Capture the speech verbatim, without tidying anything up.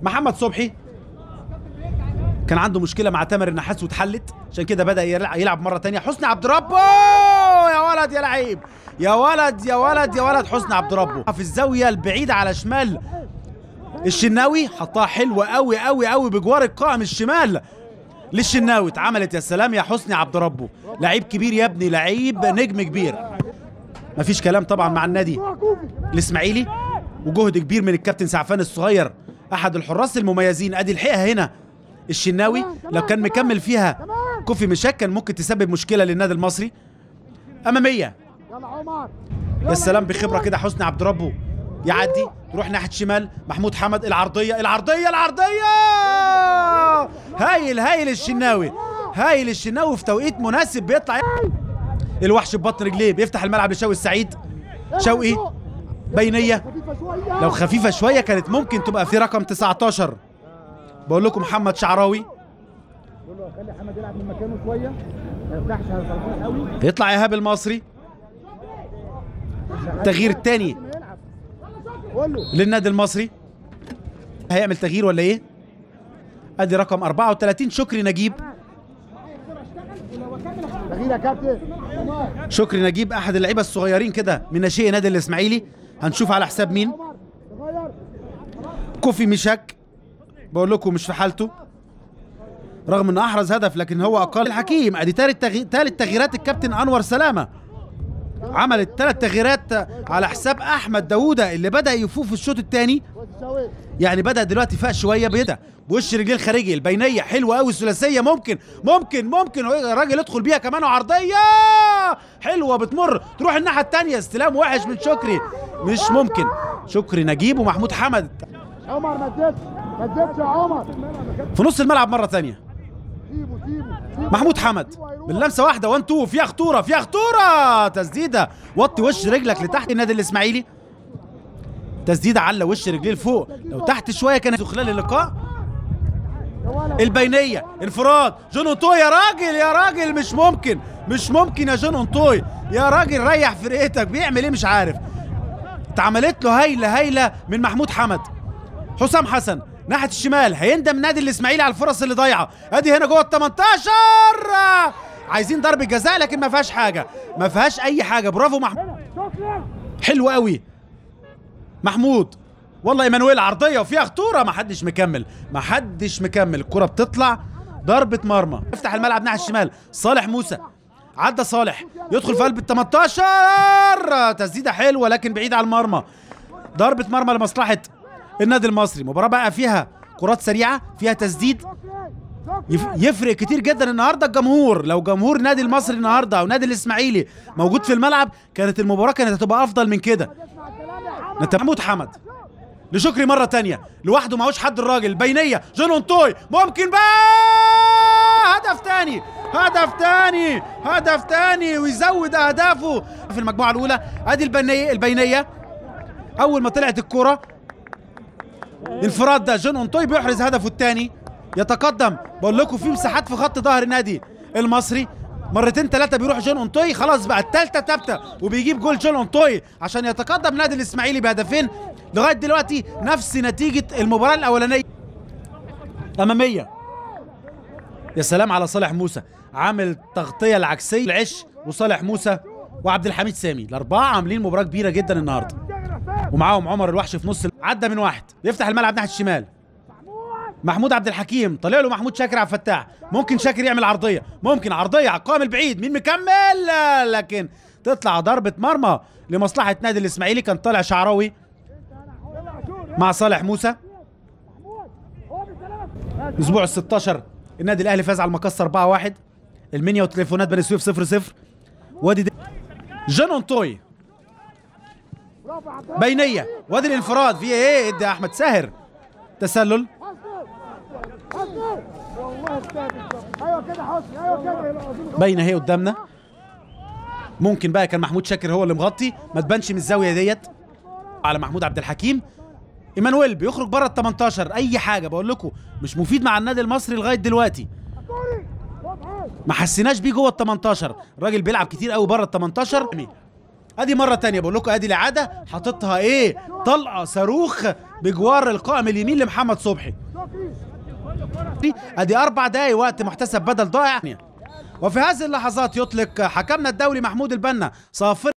محمد صبحي كان عنده مشكله مع تامر النحاس واتحلت، عشان كده بدا يلعب مره ثانيه. حسني عبد ربه يا ولد يا لعيب، يا ولد يا ولد يا ولد. حسني عبد ربه في الزاويه البعيده على شمال الشناوي، حطها حلوه قوي قوي قوي بجوار القائم الشمال للشناوي، اتعملت. يا سلام يا حسني عبد ربه، لعيب كبير يا ابني، لعيب نجم كبير. مفيش كلام طبعا مع النادي الاسماعيلي، وجهد كبير من الكابتن سعفان الصغير احد الحراس المميزين. ادي الحقيقه هنا الشناوي لو كان مكمل فيها كوفي مشاك كان ممكن تسبب مشكله للنادي المصري. اماميه يا سلام بخبره كده، حسني عبد ربه يعدي يروح ناحيه شمال. محمود حمد العرضيه العرضيه العرضيه هايل هايل الشناوي، هايل الشناوي في توقيت مناسب بيطلع الوحش ببطن رجليه، بيفتح الملعب لشوقي السعيد. شوقي بينيه لو خفيفه شويه كانت ممكن تبقى في رقم تسعتاشر. بقول لكم محمد شعراوي خلي حمد يلعب من مكانه شويه ما يفتحش على طرفين قوي. يطلع ايهاب المصري، التغيير الثاني للنادي المصري. هيعمل تغيير ولا ايه؟ ادي رقم أربعة وثلاثين شكري نجيب. تغيير يا كابتن. شكري نجيب احد اللعيبه الصغيرين كده من ناشئي نادي الاسماعيلي. هنشوف على حساب مين. كوفي مشاك بقول لكم مش في حالته رغم ان احرز هدف، لكن هو اقل. الحكيم ادي ثالث تغي... ثالث تغييرات الكابتن انور سلامه، عملت ثلاث تغييرات على حساب احمد داوودة اللي بدا يفوق في الشوط الثاني، يعني بدا دلوقتي فاق شويه بيدا بوش رجليه الخارجي. البينيه حلوه قوي الثلاثيه، ممكن ممكن ممكن الراجل يدخل بيها كمان، وعرضيه حلوه بتمر تروح الناحيه الثانيه. استلام وحش من شكري، مش ممكن. شكري نجيب ومحمود حمد. عمر ما تزيدش ما تزيدش يا عمر في نص الملعب مره ثانيه محمود حمد باللمسه واحده وان تو، فيها خطوره فيها خطوره. تسديده وطي وش رجلك لتحت. النادي الاسماعيلي تسديده على وش رجليه لفوق، لو تحت شويه كانت خلال اللقاء. البينيه انفراد جون اونتوي، يا راجل يا راجل مش ممكن مش ممكن يا جون اونتوي، يا راجل ريح فرقتك. بيعمل ايه مش عارف. اتعملت له هايله هايله من محمود حمد. حسام حسن ناحيه الشمال، هيندم نادي الاسماعيلي على الفرص اللي ضايعه. ادي هنا جوه ال تمنتاشر، عايزين ضربه جزاء لكن ما فيهاش حاجه، ما فيهاش اي حاجه. برافو محمود، حلو قوي محمود والله. ايمانويل عرضيه وفيها خطوره، ما حدش مكمل ما حدش مكمل. الكره بتطلع ضربه مرمى. يفتح الملعب ناحيه الشمال. صالح موسى عدى، صالح يدخل في قلب ال تمنتاشر، تسديده حلوه لكن بعيد على المرمى. ضربه مرمى لمصلحه النادي المصري. مباراه بقى فيها كرات سريعه، فيها تسديد، يفرق كتير جدا النهارده الجمهور. لو جمهور نادي المصري النهارده او نادي الاسماعيلي موجود في الملعب كانت المباراه كانت هتبقى افضل من كده. محمود حمد لشكري مره ثانيه لوحده، معهوش حد. الراجل بينيه جون اونتوي ممكن بقى هدف ثاني هدف ثاني هدف ثاني ويزود اهدافه في المجموعه الاولى. ادي البينيه البينيه اول ما طلعت الكوره انفراد ده جون اونتوي بيحرز هدفه الثاني، يتقدم. بقول لكم في مساحات في خط ظهر النادي المصري، مرتين ثلاثه بيروح جون اونتوي، خلاص بقى الثالثه ثابته وبيجيب جول جون اونتوي عشان يتقدم نادي الاسماعيلي بهدفين. لغايه دلوقتي نفس نتيجه المباراه الاولانيه. اماميه يا سلام على صالح موسى، عامل تغطيه العكسيه العش، وصالح موسى وعبد الحميد سامي الاربعه عاملين مباراه كبيره جدا النهارده، ومعاهم عمر الوحش في نص. عدى من واحد يفتح الملعب ناحيه الشمال. محمود عبد الحكيم طلع له محمود شاكر عبد الفتاح، ممكن شاكر يعمل عرضيه، ممكن عرضيه على القائم البعيد. مين مكمل؟ لكن تطلع ضربه مرمى لمصلحه نادي الاسماعيلي. كان طالع شعراوي مع صالح موسى. اسبوع ال ستاشر النادي الاهلي فاز على المقصه أربعة واحد. المنيا وتليفونات بني سويف صفر صفر. وادي جون اونتوي بينيه، وادي الانفراد فيه ايه؟ ادي احمد ساهر تسلل. باينه هي قدامنا. ممكن بقى كان محمود شاكر هو اللي مغطي، ما تبانش من الزاويه ديت على محمود عبد الحكيم. ايمانويل بيخرج بره ال تمنتاشر، اي حاجه بقول لكم مش مفيد مع النادي المصري لغايه دلوقتي. ما حسيناش بيه جوه ال تمنتاشر، الراجل بيلعب كتير قوي بره ال تمنتاشر. ادي مره تانية بقول لكم، ادي العاده حاططها ايه، طلقه صاروخ بجوار القائم اليمين لمحمد صبحي. ادي اربع دقايق وقت محتسب بدل ضائع. وفي هذه اللحظات يطلق حكمنا الدولي محمود البنا صافرة